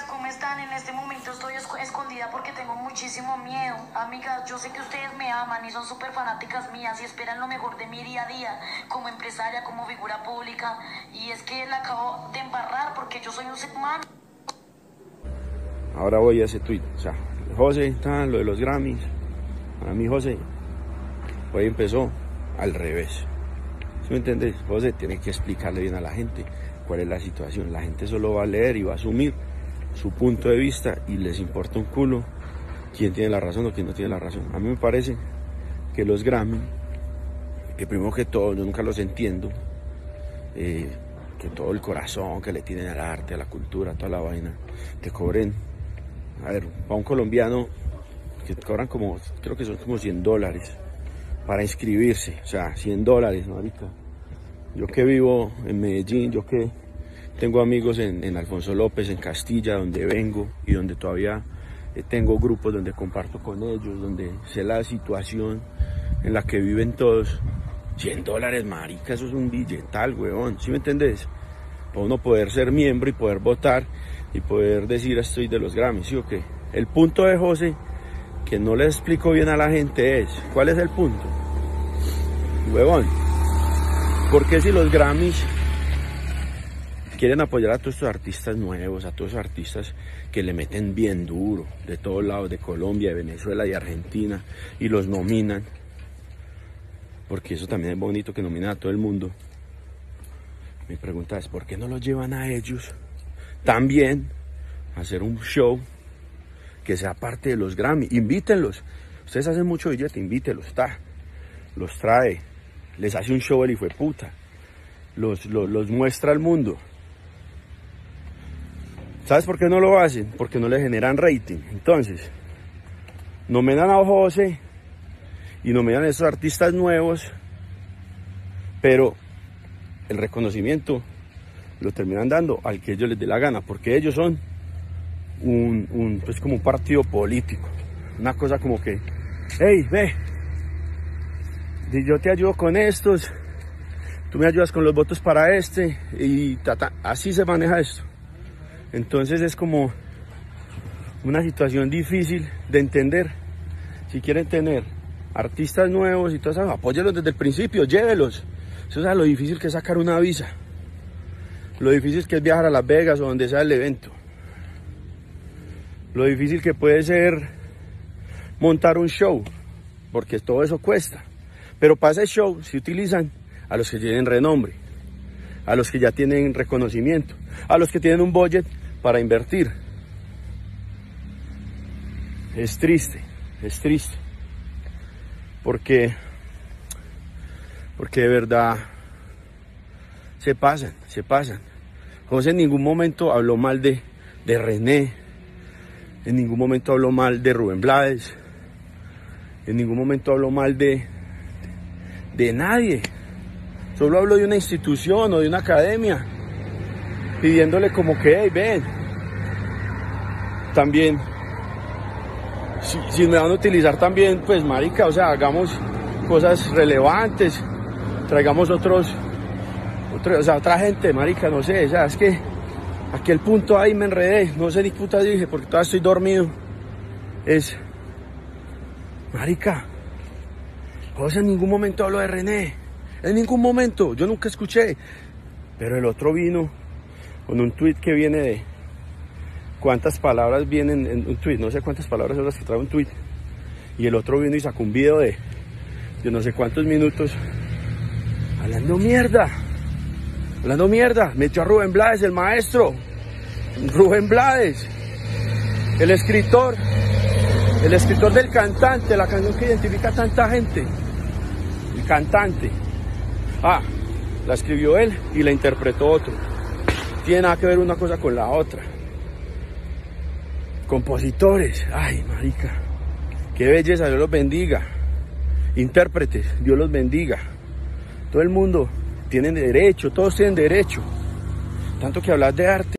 amigas, ¿cómo están? En este momento estoy escondida porque tengo muchísimo miedo. Amigas, yo sé que ustedes me aman y son súper fanáticas mías y esperan lo mejor de mi día a día como empresaria, como figura pública. Y es que la acabo de embarrar porque yo soy un ser humano. Ahora voy a ese tweet, o sea, José, está lo de los Grammys. Para mí José, hoy empezó al revés. ¿Sí me entendés? José tiene que explicarle bien a la gente cuál es la situación. La gente solo va a leer y va a asumir su punto de vista y les importa un culo quién tiene la razón o quién no tiene la razón. A mí me parece que los Grammy, que primero que todo yo nunca los entiendo, que todo el corazón que le tienen al arte, a la cultura, a toda la vaina, te cobren, a ver, para un colombiano que te cobran como, creo que son como $100 para inscribirse, o sea, $100, ¿no, marica? Yo que vivo en Medellín, yo que tengo amigos en Alfonso López, en Castilla, donde vengo y donde todavía tengo grupos donde comparto con ellos, donde sé la situación en la que viven todos. $100, marica, eso es un billetal, huevón, ¿sí me entendés? Para uno poder ser miembro y poder votar y poder decir estoy de los Grammys, ¿sí o qué? El punto de José, que no le explico bien a la gente, es, ¿cuál es el punto? Huevón, ¿por qué si los Grammys quieren apoyar a todos estos artistas nuevos, a todos esos artistas que le meten bien duro, de todos lados, de Colombia, de Venezuela y Argentina, y los nominan? Porque eso también es bonito, que nominan a todo el mundo. Mi pregunta es, ¿por qué no los llevan a ellos también a hacer un show que sea parte de los Grammy? Invítenlos. Ustedes hacen mucho billete, invítenlos, los trae, les hace un show el hijo de puta, los muestra al mundo. ¿Sabes por qué no lo hacen? Porque no le generan rating. Entonces, nominan a José y nominan a esos artistas nuevos, pero el reconocimiento lo terminan dando al que ellos les dé la gana, porque ellos son pues como un partido político, una cosa como que, hey, ve, yo te ayudo con estos, tú me ayudas con los votos para este, y así se maneja esto. Entonces es como una situación difícil de entender. Si quieren tener artistas nuevos y todo eso, apóyenlos desde el principio, llévelos. Eso es lo difícil que es sacar una visa, lo difícil que es viajar a Las Vegas o donde sea el evento, lo difícil que puede ser montar un show, porque todo eso cuesta. Pero para ese show se utilizan a los que tienen renombre, a los que ya tienen reconocimiento, a los que tienen un budget para invertir. Es triste, porque de verdad se pasan. José en ningún momento habló mal de René, en ningún momento habló mal de Rubén Blades, en ningún momento habló mal de nadie. Solo habló de una institución o de una academia, pidiéndole como que, hey, ven, también, si me van a utilizar también, pues marica, o sea, hagamos cosas relevantes, traigamos otra gente, marica, no sé, o sea, es que aquí el punto ahí me enredé, no sé ni puta dije, porque todavía estoy dormido, es, marica, José en ningún momento habló de René, en ningún momento, yo nunca escuché, pero el otro vino con un tweet que viene de cuántas palabras vienen en un tweet, no sé cuántas palabras son las que trae un tweet, y el otro vino y sacó un video de no sé cuántos minutos hablando mierda, metió a Rubén Blades, el maestro, Rubén Blades, el escritor del cantante, la canción que identifica a tanta gente, el cantante, la escribió él y la interpretó otro, tiene nada que ver una cosa con la otra. Compositores, ay marica, qué belleza, Dios los bendiga. Intérpretes, Dios los bendiga. Todo el mundo tiene derecho, todos tienen derecho. Tanto que hablar de arte.